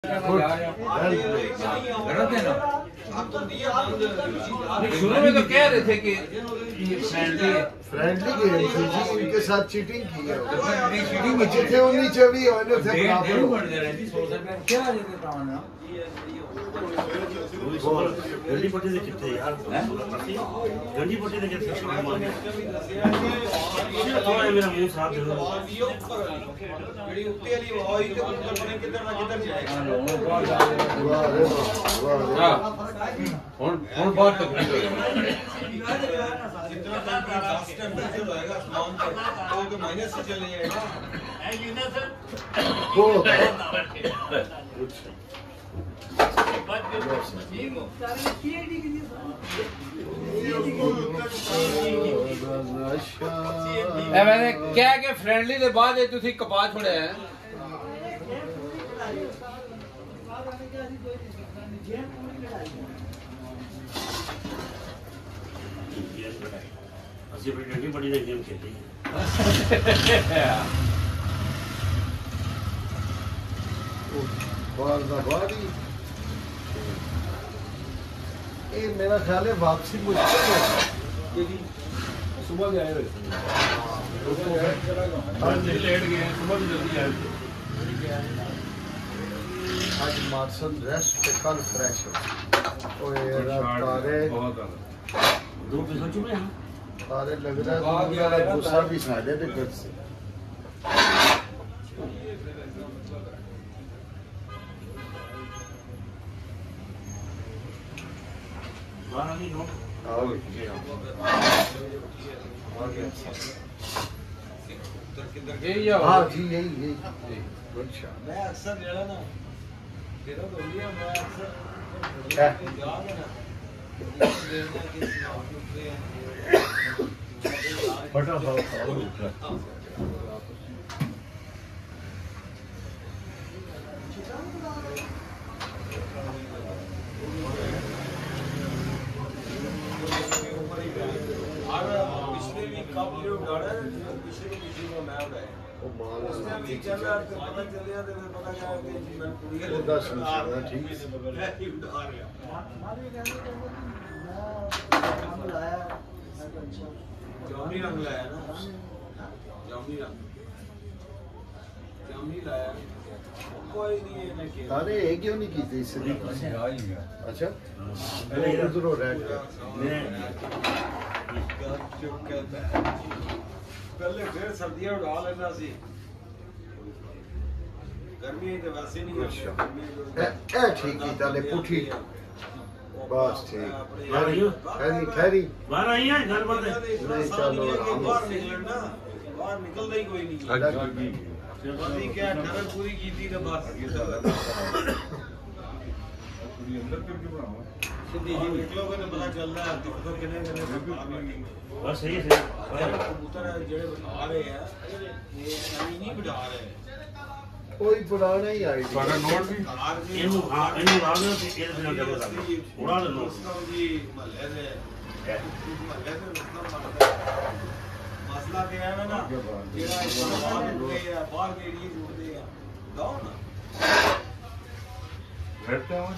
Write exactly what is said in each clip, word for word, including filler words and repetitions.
शुरू में तो कह रहे थे कि फ्रेंडली फ्रेंडली गेम थी जी, इनके साथ चीटिंग की है। चीटिंग जिथे उन्नी चवी और ने थे बराबर बढ़ जा रही थी। क्या लेके ताना गंडी पट्टी से कितने यार गंडी पट्टी से कितने थोड़ा मेरा मुंह साफ दे दो ਜਿਹੜੀ ਉੱਤੇ ਵਾਲੀ ਹੋਈ ਤੇ ਉੱਤਰ ਬਣੇ ਕਿੱਧਰ ਨਾ ਕਿੱਧਰ ਜਾਏਗਾ। वाह रे वाह वाह। ਹੁਣ ਹੁਣ ਬਹੁਤ ਤਕਲੀਫ ਹੋਈ। जितना लास्ट टाइम प्रेशर होएगा आसमान पे तो तो माइनस से चले जाएगा। हो ए मैंने क्या के फ्रेंडली ਦੇ ਬਾਅਦ ਇਹ ਤੁਸੀਂ ਕਪਾ ਛੋੜਿਆ ਹੈ। ਅਸੀਂ ਬੜੀ ਗੰਡੀ ਪੱਟੀ ਦੇ ਗੇਮ ਖੇਡੀ बाल दा बाड़ी ये मेरा ख्याल है वापसी मुश्किल है। सुबह भी आए हुए आज लेट गए सुबह भी जल्दी आए थे। आज मार्सल रेस्ट पे कल फ्रेश हो ओए तारे दो पैसा चुके हैं तारे लग रहा है मेरा गुस्सा भी साढ़े पे कर से बारह नहीं हो आओ यही हाँ जी यही यही अच्छा मैं अक्सर ਜਿਹੜਾ ਨਾ ਤੇਰਾ तो लिया मैं अक्सर क्या याद है ना बटा खाओ खाओ पिछले भी कब ये उड़ाड़ा पिछले मीटिंग में मैं उड़ाया वो माल उसने भी चला तो पता चलिया तो पता क्या कि मैं पूरी ਉਹਦਾ ਸਮਝਣਾ ਠੀਕ उड़ा रहा जामुनी रंग लाया ना जामुनी रंग जामुनी लाया कोई नहीं है ना कि तारे ये क्यों नहीं की थी इसलिए अच्छा पहले इधर रेड पहले फिर सर्दियां उड़ा लेना सी गर्मी तो वैसे नहीं अच्छा ए ठीक ही ताले पुठी बस ठीक खैरी खैरी बाहर आई है घर पर नहीं चलो बाहर निकलना बाहर निकलना ही कोई नहीं बंदी क्या ठरक पूरी की थी ना बस सीधी ही निकलोगे तो पता चलता है तो कितने कितने बस सही है सही कबूतर जेड़े बिठा रहे हैं ये नहीं बिठा रहे कोई पुराना ही आई ਤੁਹਾਡਾ ਨੋਟ ਵੀ ਇਹਨੂੰ ਹਾਂ ਇਹਨੂੰ ਲਾ ਦਿਓ ਤੇ ਇਹਦੇ ਨਾਲ ਡਬਲ ਕਰ ਦਿਓ ਉਡਾ ਲਓ जी महल्ले से महल्ले से मसला क्या है ना जेड़ा बाहर उठते हैं बाहर के एरिया उठते हैं गाओ ना बैठते हैं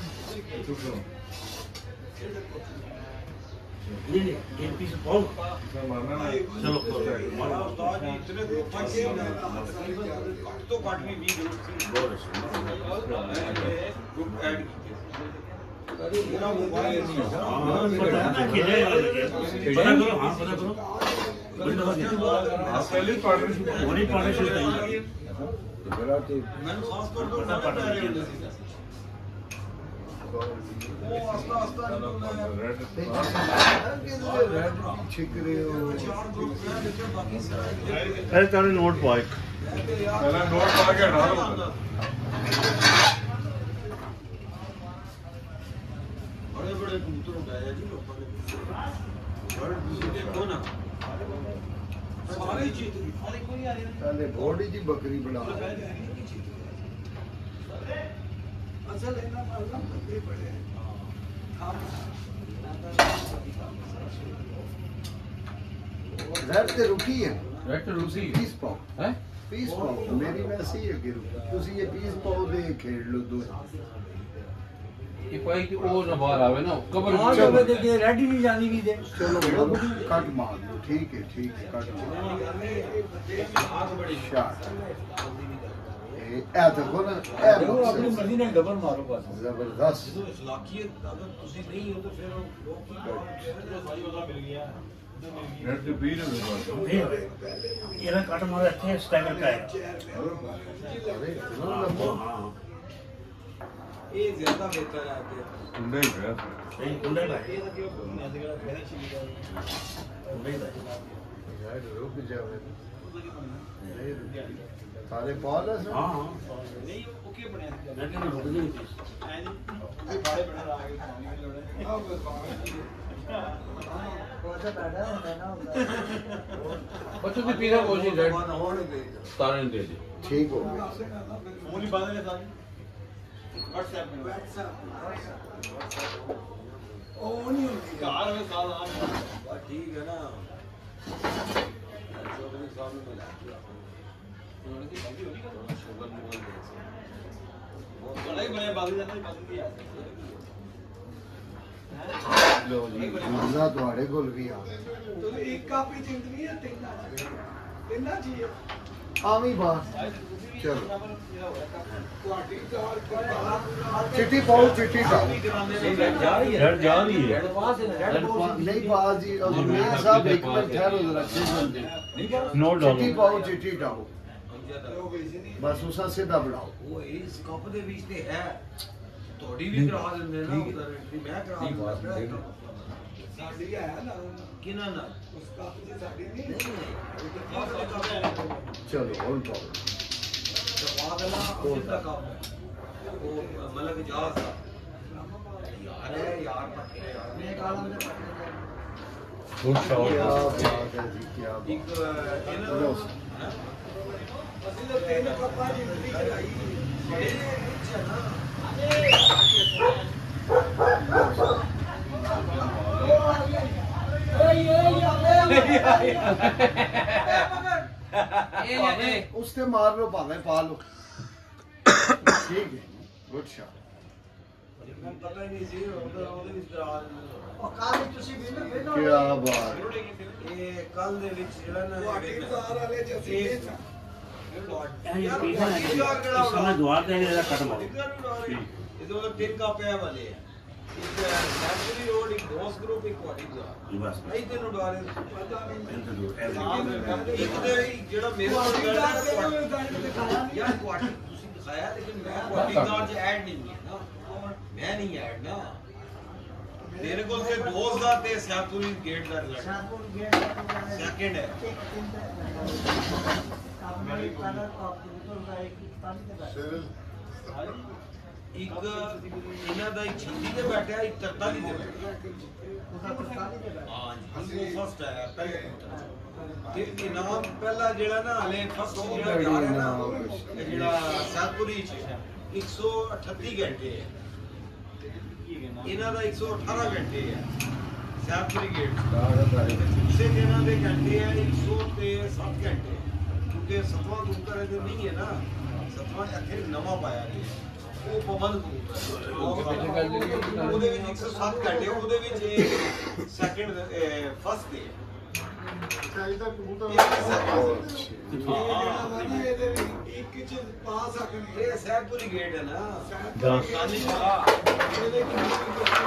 नहीं नहीं एक पीस पाओ मारना ना चलो उस्ताद जी इतने ग्रुप फंसे ना कट तो कट भी बीस ग्रुप ऐड किए मेरा मोबाइल नहीं है हाँ पता है खेलने वाला लगे पता करो हाँ पता करो पहले पार्टनरशिप वही पार्टनरशिप नहीं मैंने खास तौर पर पता पता रहे होते थे वो आस्ता आस्ता रेड छिक रहे हो चार ग्रुप हैं लेकिन बाकी सारे अरे तारे नोट पाए पहला नोट पा के हटा लो बड़े बड़े कबूतर उड़ाए जी लोगों ने बड़े देखो ना सारे जीत गए खाली कोई आ रही ताले बॉडी दी बकरी बना असल है ना बड़े बड़े रेड ते रुकी है रेड तो रूसी बीस पाउंड है ਪੀਸ ਪਾਓ ਮੇਰੀ ਵੈਸੇ ਹੀ ਅੱਗੇ ਰੁਕ ਤੁਸੀਂ ਇਹ ਪੀਸ ਪਾਓ ਦੇ ਖੇਡ ਲਓ ਦੋ ਕਿ ਕੋਈ ਕਿ ਉਹ ਨਾ ਬਾਹਰ ਆਵੇ ਨਾ ਕਬਰ ਆਹ ਜਗ੍ਹਾ ਤੇ ਜੇ ਰੈਡੀ ਨਹੀਂ ਜਾਂਦੀ ਵੀ ਦੇ ਚਲੋ ਕੱਟ ਮਾਰ ਲਓ ਠੀਕ ਹੈ ਠੀਕ ਹੈ ਕੱਟ ਮਾਰ ਸ਼ਾਟ ਇਹ ਇਹ ਦੇਖੋ ਨਾ ਇਹ ਦੇਖੋ ਆਪਣੀ ਮਕਸਦ ਮਰਜ਼ੀ ਨਾਲ ਡਬਲ ਮਾਰੋ ਬਸ ਜ਼ਬਰਦਸਤ ਇਸਲਾਕੀਅਤ ਅਗਰ ਤੁਸੀਂ ਨਹੀਂ ਹੋ ਤਾਂ ਫਿਰ ਲੋਕ ਕੀ ਨੈਟ ਤੇ ਵੀ ਨਾ ਮਿਲਦਾ ਇਹ ਇਹਦਾ ਕੱਟ ਮਾਰ ਇੱਥੇ ਸਟੈਗਰ ਕਾ ਹੈ ਇਹ ਜ਼ਿਆਦਾ ਬਿਹਤਰ ਹੈ ਤੇ ਹੁੰਦਾ ਹੀ ਪਿਆ ਸਹੀ ਕੁੰਡੇ ਦਾ ਹੈ ਕੁੰਡੇ ਦਾ ਯਾਰ ਰੁਕ ਜਾਵੇ ਸਾਰੇ ਪਾਲ ਹੈ ਹਾਂ ਹਾਂ ਨਹੀਂ ਉਹ ਕੀ ਬਣਿਆ ਮੈਂ ਕਹਿੰਦਾ ਰੁਕ ਨਹੀਂ ਐ ਨਹੀਂ ਬਾੜੇ ਬਣਾ ਆ ਗਏ ਬੱਚੋ ਦੀ ਪੀਰਾ ਕੋਸ਼ਿਸ਼ ਰੈਡ ਤਾਰੇ ਨੂੰ ਦੇ ਦੇ ਠੀਕ ਹੋ ਗਿਆ ਮੂਲੀ ਬਾਦਲ ਹੈ ਸਾਰੀ WhatsApp में ਉਹ ਨਹੀਂ ਹੁੰਦੀ ਕਾਰ ਵਿੱਚ ਸਾਲ ਆ ਬਸ ਠੀਕ ਹੈ ਨਾ ਚੌਧਰੀ ਸਾਹਿਬ ਨੂੰ ਮਿਲਾ ਉਹਨਾਂ ਦੀ ਬਾਕੀ ਹੋਣੀ ਨਾ ਸ਼ੋਗਰ ਨੂੰ ਬੋਲ ਦੇ ਉਹ ਬੜਾ ਹੀ ਬੜਾ ਬਾਦਲ ਜਾਂਦਾ ਬਾਦਲ ਵੀ ਆ ਲੋ ਜੀ ਗੁਰਦਾ ਤੁਹਾਡੇ ਕੋਲ ਵੀ ਆ ਤੁਸੀਂ ਇੱਕ ਕਾਪੀ ਜਿੰਦਨੀ ਹੈ ਤਿੰਨਾਂ ਤਿੰਨਾਂ ਜੀ ਆਵੀਂ ਬਾਤ ਚਲੋ ਤੁਹਾਡੀ ਕਾਰ ਚਿੱਟੀ ਪਾਓ ਚਿੱਟੀ ਪਾਓ ਜਾ ਰਹੀ ਹੈ ਰੈਡ ਜਾ ਰਹੀ ਹੈ ਰੈਡ ਪਾਸ ਹੈ ਰੈਡ ਪਾਸ ਨਹੀਂ ਬਾਤ ਜੀ ਉਹ ਮੇਰ ਸਾਹਿਬ ਇੱਕ ਮਿੰਟ ਠਹਿਰੋ ਜਰਾ ਬੰਦੇ ਨੋ ਚਿੱਟੀ ਡਾਊਨ ਪਾਓ ਚਿੱਟੀ ਪਾਓ ਬਸ ਉਸਾ ਸਿੱਧਾ ਬਣਾਓ ਉਹ ਇਸ ਕੱਪ ਦੇ ਵਿੱਚ ਤੇ ਹੈ ਤੁਹਾਡੀ ਵੀ ਕਰਾ ਦਿੰਦੇ ਨਾ ਉਧਰ ਐਂਟਰੀ ਮੈਂ ਕਰਾ ਦਿੰਦਾ ਸਾਡੀ ਹੈ ਨਾ ਕਿਨਾਂ ਨਾ ਉਸ ਕੱਪ ਦੀ ਸਾਡੀ ਨਹੀਂ ਚਲੋ ਹੁਣ ਪਾਓ ਵਾਦਲਾ ਉਹ ਦਾ ਕੱਪ ਉਹ ਮਲਕ ਜਾਸ ਯਾਰ ਹੈ ਯਾਰ ਪੱਕੇ ਯਾਰ ਮੈਂ ਕਾਲਮ ਦੇ ਗੁੱਡ ਕੀ ਸ਼ਾਟ ਬਾਤ ਹੈ ਜੀ ਕੀ ਬਾਤ ਇੱਕ ਇਹਨਾਂ ਨੂੰ ਅਸੀਂ ਤਾਂ ਤਿੰਨ ਕੱਪਾਂ ਦੀ ਜ਼ਿੰਦਗੀ ਚਲਾਈ ਬੜੇ ਵਿੱਚ ਹੈ ਨਾ ਇਹ ਉਸ ਤੇ ਮਾਰ ਲਓ ਭਾਵੇਂ ਪਾ ਲਓ ਠੀਕ ਹੈ ਗੁੱਡ ਸ਼ਾਟ ਮੈਨੂੰ ਪਤਾ ਹੀ ਨਹੀਂ ਸੀ ਉਹਦੇ ਉਹਦੇ ਵਿੱਚ ਦਰਾਜ ਉਹ ਕਾਲ ਤੁਸੀਂ ਵੀ ਨਾ ਵੇਖੋ ਕੀ ਬਾਤ ਇਹ ਕੱਲ ਦੇ ਵਿੱਚ ਜਿਹੜਾ ਨਾ ਵਾਟੀਦਾਰ ਵਾਲੇ ਜੱਸੀ ਇਹ ਪੀਸ ਹੈ ਇਸ ਸਮੇਂ ਦੁਆਰ ਤੇ ਇਹਦਾ ਕੱਟ ਮਾਰੋ ਇਹਦੇ ਵੱਲ ਤਿੰਨ ਕਾਪਿਆਂ ਵਾਲੇ ਆ ਇੱਕ ਸੈਂਚੁਰੀ ਰੋਡ ਇੱਕ ਦੋਸ ਗਰੁੱਪ ਇੱਕ ਵਾਟੀਦਾਰ ਜੀ ਬਸ ਨਹੀਂ ਤੈਨੂੰ ਡਾਰੇ ਇੰਟਰ ਦੋ ਇੱਕ ਦੇ ਜਿਹੜਾ ਮੇਰੇ ਕੋਲ ਯਾਰ ਕੁਆਟੀ ਤੁਸੀਂ ਦਿਖਾਇਆ ਲੇਕਿਨ ਮੈਂ ਕੁਆਟੀਦਾਰ ਚ ਐਡ ਨਹੀਂ ਹੈ ਨਾ ਮੈਂ ਨਹੀਂ ਐਡ ਨਾ ਮੇਰੇ ਕੋਲ ਤੇ ਦੋਸ ਦਾ ਤੇ ਸਿਆਪੁਰੀ ਗੇਟ ਦਾ ਰਿਜ਼ਲਟ ਸੈਕਿੰਡ ਹੈ ਇੱਕ ਇਹਨਾਂ ਦਾ ਇੱਕ ਛੱਤੀ ਤੇ ਬੈਠਿਆ ਇੱਕ ਤਰਤਾਲੀ ਤੇ ਬੈਠਿਆ ਹਾਂ ਜੀ ਫਸਟ ਹੈ ਪਹਿਲੇ ਤੇ ਇਨਾਮ ਪਹਿਲਾ ਜਿਹੜਾ ਨਾ ਹਲੇ ਫਸਟ ਜਿਹੜਾ ਜਾ ਰਿਹਾ ਨਾ ਇਹ ਜਿਹੜਾ ਸਾਤਪੁਰੀ ਚ ਇੱਕ ਸੌ ਅਠੱਤੀ ਘੰਟੇ ਹੈ ਇਹਨਾਂ ਦਾ ਇੱਕ ਸੌ ਅਠਾਰਾਂ ਘੰਟੇ ਹੈ ਸਾਤਪੁਰੀ ਗੇਟ ਦੂਸਰੇ ਜਿਹਨਾਂ ਦੇ ਘੰਟੇ ਹੈ ਇੱਕ ਸੌ ਤੇ ਸੱਤ ਘੰਟੇ ਕਿਉਂਕਿ ਸਤਵਾਂ ਕਬੂਤਰ ਇਹਦੇ ਨਹੀਂ ਹੈ ਨਾ ਸਤਵਾਂ ਇੱਥੇ ਨਵਾਂ ਪਾਇਆ ਗਿਆ ਉਹ ਪਵਨ ਕਬੂਤਰ ਉਹਦੇ ਵਿੱਚ ਇੱਕ ਸੌ ਸੱਤ ਘੰਟੇ ਉਹਦੇ ਵਿੱਚ ਇਹ ਸੈਕਿੰਡ ਫਸਟ ਦੇ ਚਾਹੀਦਾ ਕਬੂਤਰ ਇੱਕ ਚ ਪਾ ਸਕਦੇ ਇਹ ਸਹਿਬਪੁਰੀ ਗੇਟ ਹੈ ਨਾ ਦਸ ਕਾਲੀ ਵਾਲਾ